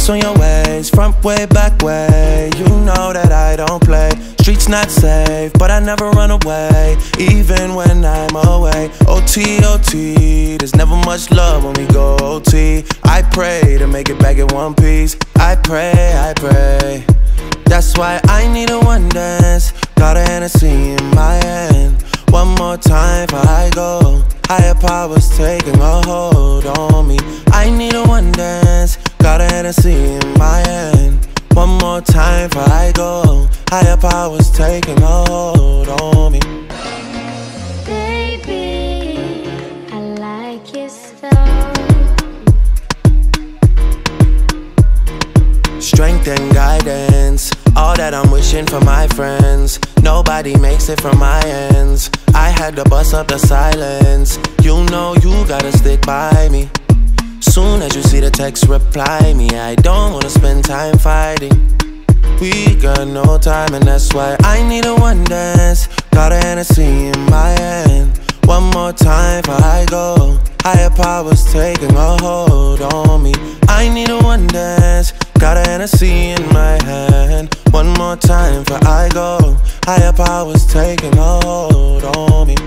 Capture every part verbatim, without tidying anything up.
hips on your waist, front way, back way. You know that I don't play. Streets not safe, but I never run away, even when I'm away. O T, O T, there's never much love when we go O T. I pray to make it back in one piece. I pray, I pray. That's why I need a one dance. Got a Hennessy in my hand. One more time before I go. Higher powers taking a hold on me. I need a one dance. Got a Hennessy in my hand. One more time before I go. Higher powers taking a hold on me. Baby, I like your style. Strength and guidance, all that I'm wishing for my friends. Nobody makes it from my ends. I had to bust up the silence. You know you gotta stick by me. Soon as you see the text, reply me. I don't wanna spend time fighting. We got no time, and that's why I need a one dance. Got a Hennessy in my hand. One more time before I go. Higher powers taking a hold on me. I need a one dance. Got a Hennessy in my hand. One more time before I go. Higher powers taking a hold on me.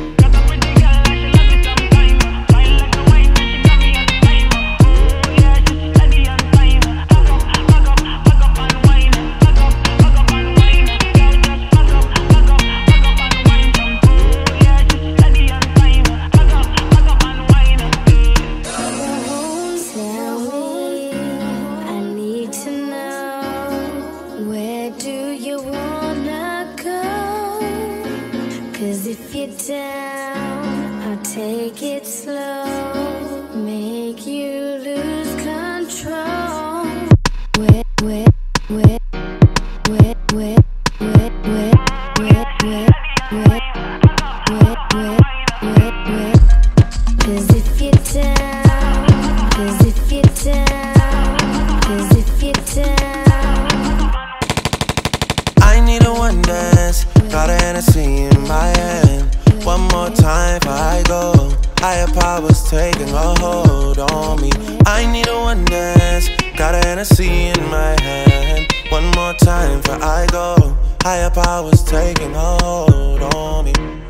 Cause if you're down, I'll take it slow, make you lose control. Wet, wet, wet, wet, wet, wet, wet, wet, wet, wet, wet, wet, wet, wet. Cause if you're down, cause if you're down, cause if you're down. I need a one dance. Got a Hennessy in my hand. One more time before I go. Higher powers taking a hold on me. I need a one dance. Got a Hennessy in my hand. One more time before I go. Higher powers taking a hold on me.